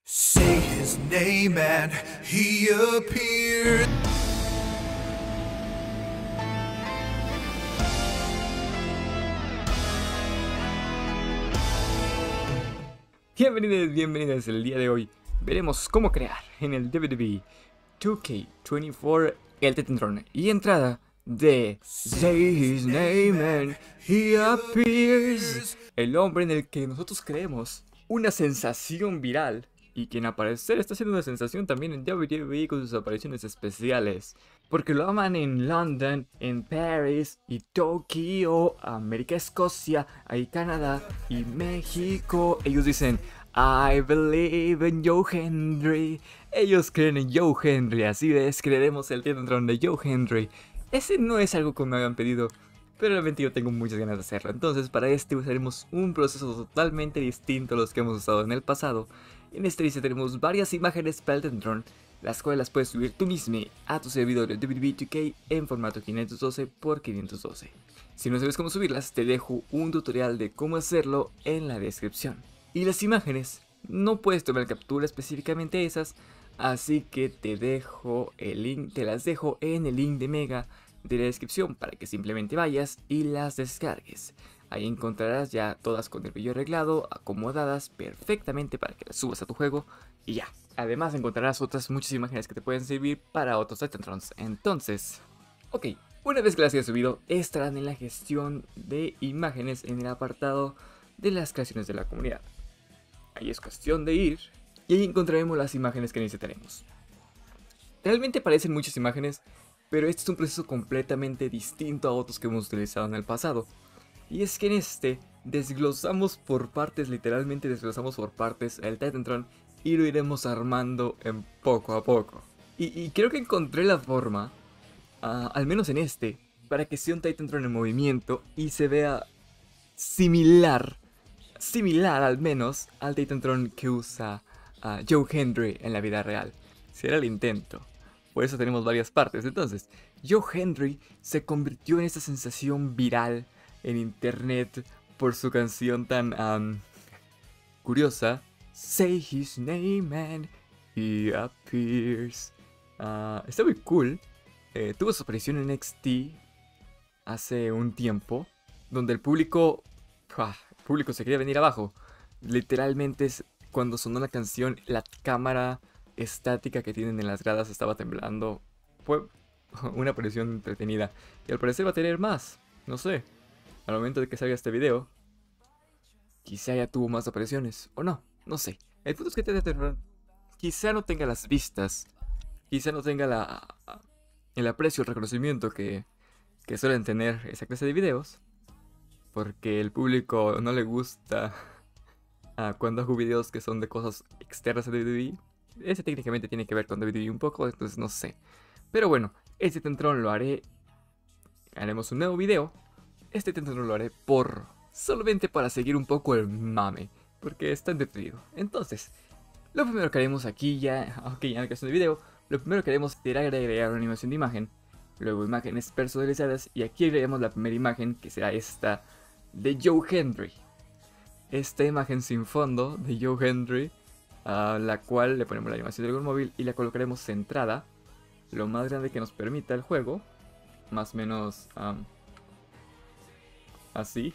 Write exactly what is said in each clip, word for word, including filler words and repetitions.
Say his name and he appeared. Bienvenidos, bienvenidos. El día de hoy veremos cómo crear en el W W E dos K veinticuatro el Tetentron y entrada de Say His Name and He Appears, el hombre en el que nosotros creemos una sensación viral y quien al parecer está haciendo una sensación también en W W E con sus apariciones especiales, porque lo aman en London, en París y Tokio, América, Escocia, y Canadá y México. Ellos dicen I believe in Joe Hendry. Ellos creen en Joe Hendry, así es, creeremos el Tetentron de Joe Hendry. Ese no es algo que me hayan pedido, pero realmente yo tengo muchas ganas de hacerlo. Entonces para este usaremos un proceso totalmente distinto a los que hemos usado en el pasado. En este lista tenemos varias imágenes para el Tetentron, las cuales las puedes subir tú mismo a tu servidor de W W E dos K en formato quinientos doce por quinientos doce. Si no sabes cómo subirlas, te dejo un tutorial de cómo hacerlo en la descripción. Y las imágenes, no puedes tomar captura específicamente esas, así que te dejo el link, te las dejo en el link de Mega de la descripción para que simplemente vayas y las descargues. Ahí encontrarás ya todas con el brillo arreglado, acomodadas perfectamente para que las subas a tu juego y ya. Además encontrarás otras muchas imágenes que te pueden servir para otros Tetentrons. Entonces, ok, una vez que las hayas subido, estarán en la gestión de imágenes en el apartado de las creaciones de la comunidad. Ahí es cuestión de ir y ahí encontraremos las imágenes que necesitaremos. Realmente aparecen muchas imágenes, pero este es un proceso completamente distinto a otros que hemos utilizado en el pasado. Y es que en este desglosamos por partes, literalmente desglosamos por partes el Tetentron y lo iremos armando en poco a poco. Y, y creo que encontré la forma, uh, al menos en este, para que sea un Tetentron en movimiento y se vea similar, similar al menos al Tetentron que usa uh, Joe Hendry en la vida real. Será el intento. Por eso tenemos varias partes. Entonces, Joe Hendry se convirtió en esta sensación viral en internet por su canción tan um, curiosa, Say His Name and He Appears. Uh, está muy cool. Eh, tuvo su aparición en X T hace un tiempo, donde el público, ¡pua! el público se quería venir abajo. Literalmente es cuando sonó la canción, la cámara estática que tienen en las gradas estaba temblando. Fue una aparición entretenida y al parecer va a tener más, no sé. Al momento de que salga este video, quizá ya tuvo más apariciones, o no, no sé. El punto es que Tetentron quizá no tenga las vistas, quizá no tenga la, el aprecio, el reconocimiento que, que suelen tener esa clase de videos, porque el público no le gusta uh, cuando hago videos que son de cosas externas a W W E. Ese técnicamente tiene que ver con W W E un poco, entonces no sé. Pero bueno, este Tetentron lo haré, haremos un nuevo video. Este Tetentron lo haré por solamente para seguir un poco el mame, porque está entretenido. Entonces, lo primero que haremos aquí ya, ok, ya en la creación del video, lo primero que haremos será agregar una animación de imagen, luego imágenes personalizadas y aquí agregaremos la primera imagen que será esta de Joe Hendry. Esta imagen sin fondo de Joe Hendry, a la cual le ponemos la animación del móvil y la colocaremos centrada, lo más grande que nos permita el juego, más o menos um, así.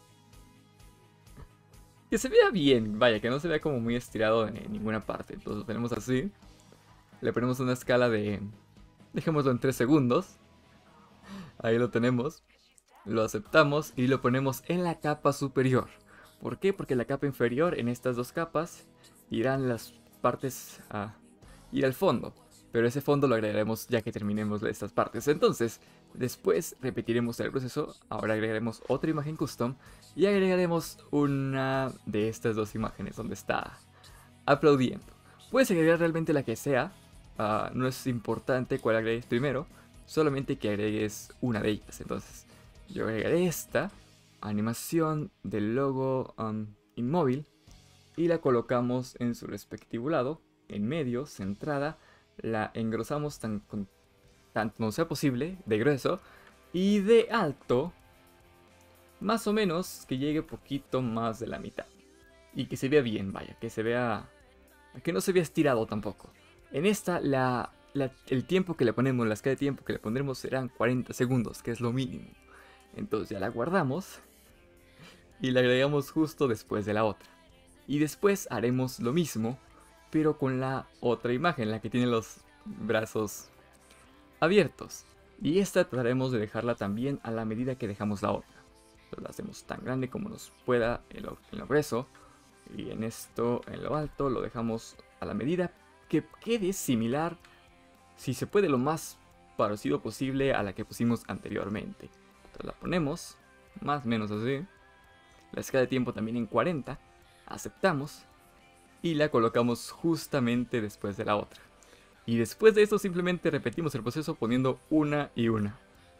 Que se vea bien, vaya, que no se vea como muy estirado en ninguna parte. Entonces lo tenemos así. Le ponemos una escala de... dejémoslo en tres segundos. Ahí lo tenemos. Lo aceptamos y lo ponemos en la capa superior. ¿Por qué? Porque la capa inferior, en estas dos capas, irán las partes a ir al fondo. Pero ese fondo lo agregaremos ya que terminemos estas partes. Entonces, después repetiremos el proceso. Ahora agregaremos otra imagen custom. Y agregaremos una de estas dos imágenes donde está aplaudiendo. Puedes agregar realmente la que sea. Uh, no es importante cuál agregues primero. Solamente que agregues una de ellas. Entonces, yo agregaré esta animación del logo um, inmóvil. Y la colocamos en su respectivo lado. En medio, centrada. La engrosamos tan, tanto como sea posible, de grueso, y de alto, más o menos que llegue poquito más de la mitad. Y que se vea bien, vaya, que se vea que no se vea estirado tampoco. En esta, la, la, el tiempo que le ponemos, la escala de tiempo que le pondremos serán cuarenta segundos, que es lo mínimo. Entonces ya la guardamos y la agregamos justo después de la otra. Y después haremos lo mismo, pero con la otra imagen, la que tiene los brazos abiertos. Y esta trataremos de dejarla también a la medida que dejamos la otra. Entonces la hacemos tan grande como nos pueda en lo, en lo grueso. Y en esto, en lo alto, lo dejamos a la medida que quede similar, si se puede, lo más parecido posible a la que pusimos anteriormente. Entonces la ponemos más o menos así. La escala de tiempo también en cuarenta. Aceptamos. Y la colocamos justamente después de la otra. Y después de esto simplemente repetimos el proceso poniendo una y una.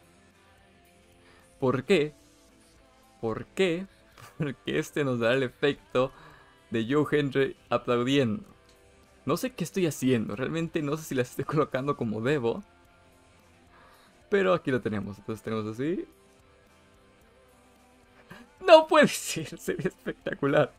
¿Por qué? ¿Por qué? Porque este nos dará el efecto de Joe Henry aplaudiendo. No sé qué estoy haciendo, realmente no sé si las estoy colocando como debo. Pero aquí lo tenemos, entonces tenemos así. ¡No puede ser! Se ve espectacular.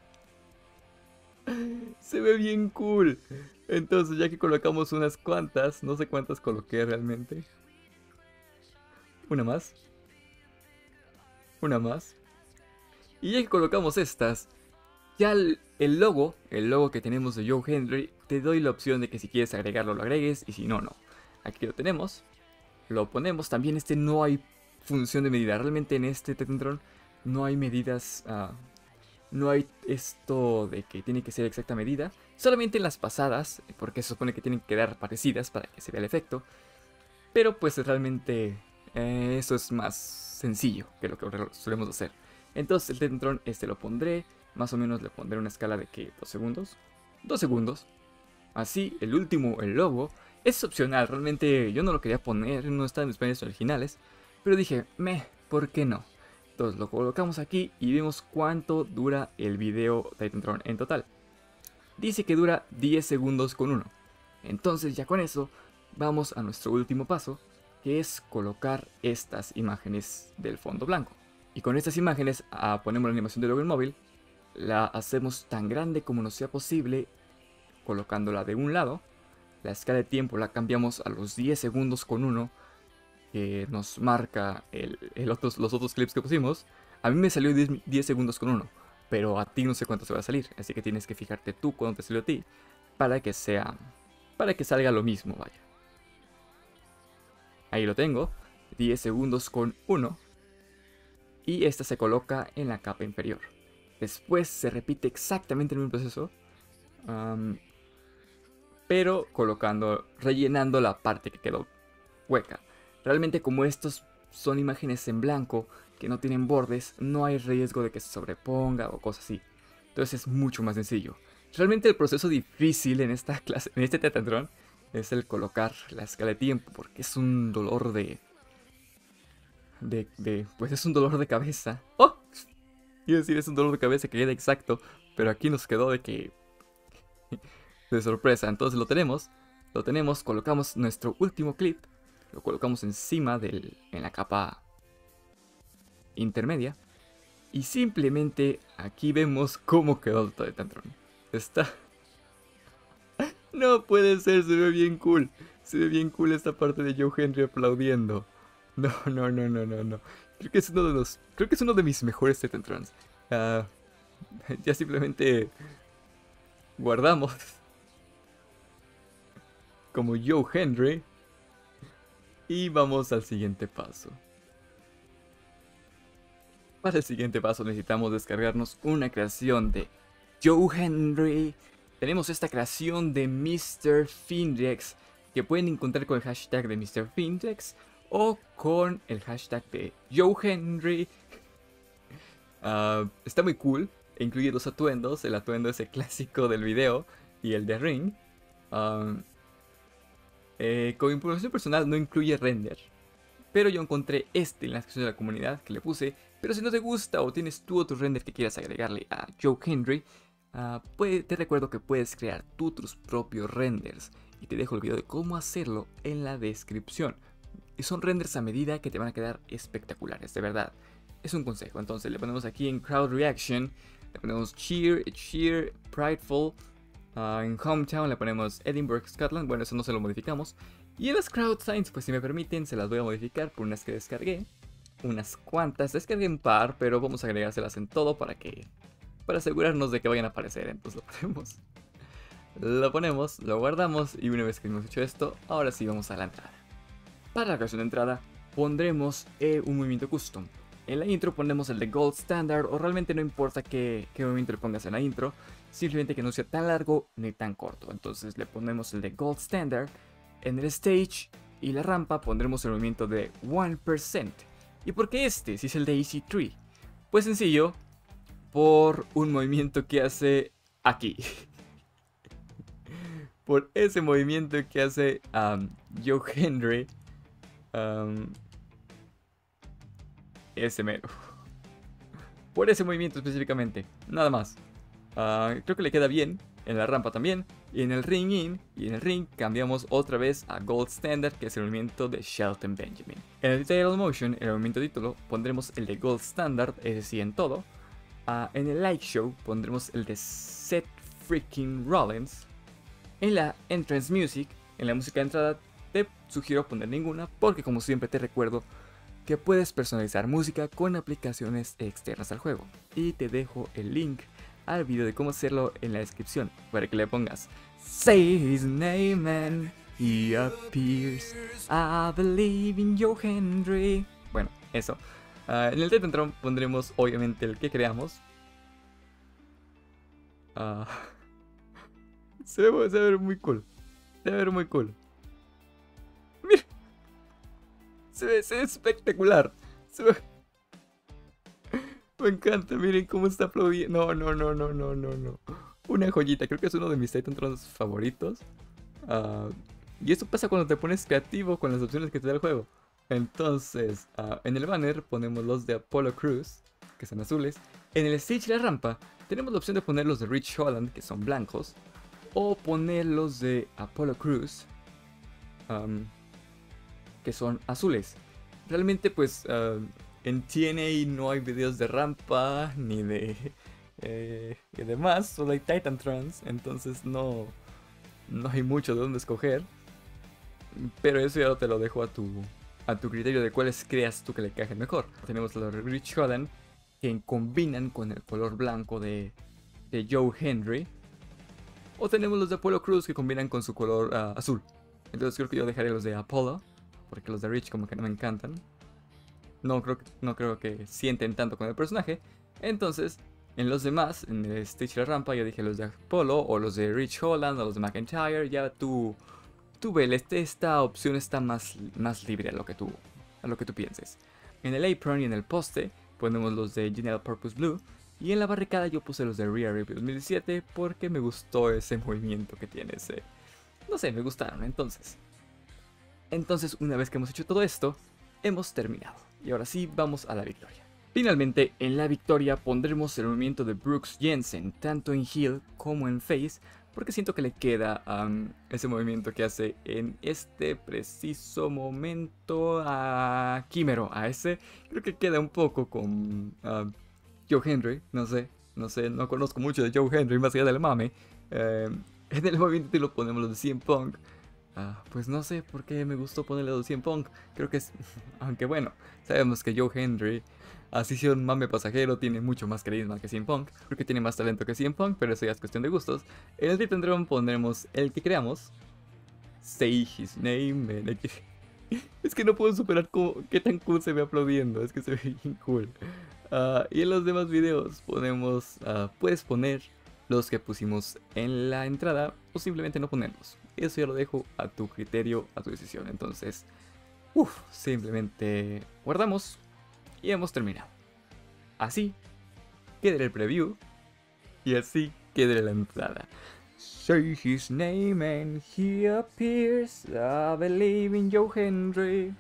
Se ve bien cool. Entonces ya que colocamos unas cuantas, no sé cuántas coloqué realmente. Una más. Una más. Y ya que colocamos estas, ya el, el logo, el logo que tenemos de Joe Henry, te doy la opción de que si quieres agregarlo lo agregues y si no, no. Aquí lo tenemos. Lo ponemos. También este no hay función de medida. Realmente en este Tetentron no hay medidas... Uh, no hay esto de que tiene que ser exacta medida. Solamente en las pasadas, porque se supone que tienen que quedar parecidas para que se vea el efecto. Pero pues realmente eh, eso es más sencillo que lo que solemos hacer. Entonces el Tetentron este lo pondré, más o menos le pondré una escala de que dos segundos. dos segundos. Así, el último, el logo, es opcional. Realmente yo no lo quería poner, no está en mis planes originales. Pero dije, meh, ¿por qué no? Entonces lo colocamos aquí y vemos cuánto dura el video Tetentron en total. Dice que dura diez segundos con uno. Entonces ya con eso vamos a nuestro último paso, que es colocar estas imágenes del fondo blanco. Y con estas imágenes ah, ponemos la animación de logo en móvil, la hacemos tan grande como nos sea posible, colocándola de un lado. La escala de tiempo la cambiamos a los diez segundos con uno, que nos marca el, el otros, los otros clips que pusimos. A mí me salió diez segundos con uno, pero a ti no sé cuánto se va a salir, así que tienes que fijarte tú cuánto te salió a ti, para que sea, para que salga lo mismo, vaya. Ahí lo tengo, diez segundos con uno, y esta se coloca en la capa inferior. Después se repite exactamente el mismo proceso, um, pero colocando, rellenando la parte que quedó hueca. Realmente como estos son imágenes en blanco que no tienen bordes, no hay riesgo de que se sobreponga o cosas así. Entonces es mucho más sencillo. Realmente el proceso difícil en esta clase, en este Tetentron, es el colocar la escala de tiempo, porque es un dolor de... de, de pues es un dolor de cabeza. ¡Oh! Iba a decir, es un dolor de cabeza que queda exacto, pero aquí nos quedó de que... de sorpresa. Entonces lo tenemos, lo tenemos, colocamos nuestro último clip. Lo colocamos encima del, en la capa intermedia. Y simplemente aquí vemos cómo quedó el Tetentron. Está... No puede ser, se ve bien cool. Se ve bien cool esta parte de Joe Henry aplaudiendo. No, no, no, no, no, no. Creo que es uno de los... Creo que es uno de mis mejores Tetentrons. Uh, ya simplemente... guardamos. Como Joe Henry. Y vamos al siguiente paso. Para el siguiente paso necesitamos descargarnos una creación de Joe Henry. Tenemos esta creación de mister Finrex, que pueden encontrar con el hashtag de mister Finrex o con el hashtag de Joe Henry. Uh, está muy cool. Incluye dos atuendos. El atuendo es el clásico del video y el de Ring. Uh, Eh, con información personal no incluye render, pero yo encontré este en la descripción de la comunidad que le puse. Pero si no te gusta o tienes tú otro render que quieras agregarle a Joe Henry, uh, puede, te recuerdo que puedes crear tú tus propios renders y te dejo el video de cómo hacerlo en la descripción. Y son renders a medida que te van a quedar espectaculares, de verdad. Es un consejo. Entonces le ponemos aquí en Crowd Reaction, le ponemos Cheer, Cheer, Prideful. Uh, en Hometown le ponemos Edinburgh, Scotland. Bueno, eso no se lo modificamos. Y en las crowd signs, pues si me permiten, se las voy a modificar por unas que descargué. Unas cuantas, descargué un par, pero vamos a agregárselas en todo para que... Para asegurarnos de que vayan a aparecer. Entonces lo ponemos. Lo ponemos, lo guardamos y una vez que hemos hecho esto, ahora sí vamos a la entrada. Para la canción de entrada, pondremos eh, un movimiento custom. En la intro ponemos el de Gold Standard, o realmente no importa qué, qué movimiento le pongas en la intro, simplemente que no sea tan largo ni tan corto. Entonces le ponemos el de Gold Standard. En el stage y la rampa pondremos el movimiento de one percent. ¿Y por qué este, si es el de Easy tres? Pues sencillo, por un movimiento que hace aquí. Por ese movimiento que hace um, Joe Hendry. Um, ese mero. Por ese movimiento específicamente. Nada más. Uh, creo que le queda bien. En la rampa también. Y en el ring in. Y en el ring cambiamos otra vez a Gold Standard, que es el movimiento de Shelton Benjamin. En el Title Motion, en el movimiento título, pondremos el de Gold Standard, es decir, en todo. Uh, en el Light Show pondremos el de Seth Freaking Rollins. En la Entrance Music, en la música de entrada, te sugiero poner ninguna, porque como siempre te recuerdo que puedes personalizar música con aplicaciones externas al juego. Y te dejo el link al video de cómo hacerlo en la descripción, para que le pongas Say his name and he appears, I believe in Joe Hendry. Bueno, eso. Uh, en el Tetentron pondremos obviamente el que creamos. Uh, Se ve, se ve muy cool. Se ve muy cool. Mira. Se ve, se ve espectacular. Se ve... Me encanta, miren cómo está aplaudiendo. No, no, no, no, no, no, no. Una joyita, creo que es uno de mis Titantrons favoritos. Uh, y esto pasa cuando te pones creativo con las opciones que te da el juego. Entonces, uh, en el banner ponemos los de Apollo Crews, que son azules. En el stage y la rampa tenemos la opción de poner los de Rich Holland, que son blancos. O poner los de Apollo Crews, um, que son azules. Realmente pues uh, en T N A no hay videos de rampa ni de eh, y demás, solo hay Titantrons, entonces no, no hay mucho de dónde escoger. Pero eso ya te lo dejo a tu, a tu criterio de cuáles creas tú que le encajen mejor. Tenemos los de Rich Holland, que combinan con el color blanco de, de Joe Hendry. O tenemos los de Apollo Crews, que combinan con su color uh, azul. Entonces creo que yo dejaré los de Apollo, porque los de Rich como que no me encantan. No creo que, no creo que sienten tanto con el personaje. Entonces, en los demás, en el stage y la rampa, yo dije los de Apollo, o los de Rich Holland, o los de McIntyre. Ya tú, tú ve, este, esta opción está más, más libre a lo, que tú, a lo que tú pienses. En el apron y en el poste ponemos los de General Purpose Blue. Y en la barricada yo puse los de Rear Rip dos mil diecisiete porque me gustó ese movimiento que tiene ese... No sé, me gustaron, entonces. Entonces, una vez que hemos hecho todo esto, hemos terminado. Y ahora sí, vamos a la victoria. Finalmente, en la victoria pondremos el movimiento de Brooks Jensen, tanto en heel como en face, porque siento que le queda um, ese movimiento que hace en este preciso momento a Kimero. A ese creo que queda un poco con... Uh, Joe Hendry, no sé, no sé, no conozco mucho de Joe Hendry más allá del mame. Eh, en el movimiento lo ponemos los de C M Punk. Uh, pues no sé por qué me gustó ponerle los de C M Punk. Creo que es, aunque bueno, sabemos que Joe Hendry, así sea un mame pasajero, tiene mucho más carisma que C M Punk. Creo que tiene más talento que C M Punk, pero eso ya es cuestión de gustos. En el Titantron pondremos el que creamos. Say his name, man. Es que no puedo superar cómo, qué tan cool se ve aplaudiendo, es que se ve bien cool. Uh, y en los demás videos ponemos, uh, puedes poner los que pusimos en la entrada o simplemente no ponerlos. Eso ya lo dejo a tu criterio, a tu decisión. Entonces, uff, simplemente guardamos y hemos terminado. Así quedará el preview y así quedará la entrada. Say his name and he appears, I believe in Joe Hendry.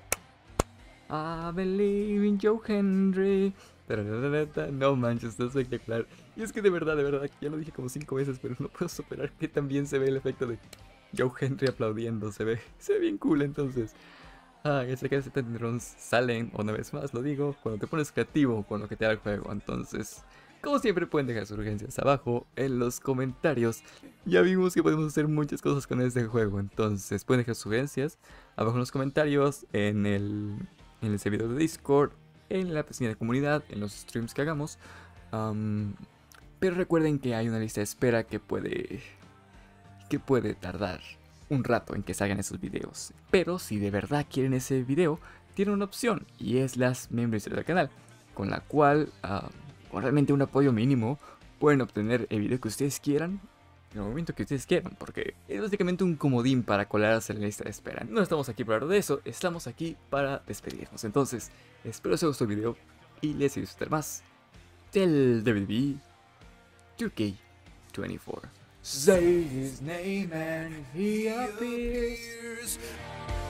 I believe in Joe Hendry. No manches, está espectacular. Y es que de verdad, de verdad, ya lo dije como cinco veces, pero no puedo superar que también se ve el efecto de Joe Hendry aplaudiendo. Se ve, se ve bien cool, entonces. Ah, ya sé que Titantrons salen, una vez más lo digo, cuando te pones creativo con lo que te da el juego. Entonces, Como siempre pueden dejar sus sugerencias abajo en los comentarios. Ya vimos que podemos hacer muchas cosas con este juego, entonces pueden dejar sus sugerencias abajo en los comentarios, en el, en el servidor de Discord, en la pestaña de comunidad, en los streams que hagamos. Um, pero recuerden que hay una lista de espera que puede, que puede tardar un rato en que salgan esos videos. Pero si de verdad quieren ese video, tienen una opción y es las membresías del canal, con la cual, uh, con realmente un apoyo mínimo, pueden obtener el video que ustedes quieran en el momento que ustedes quieran, porque es básicamente un comodín para colarse en la lista de espera. No estamos aquí para hablar de eso, estamos aquí para despedirnos. Entonces, espero que os haya gustado el video y les disfrutar más del W W E two K twenty-four. Say his name and he appears.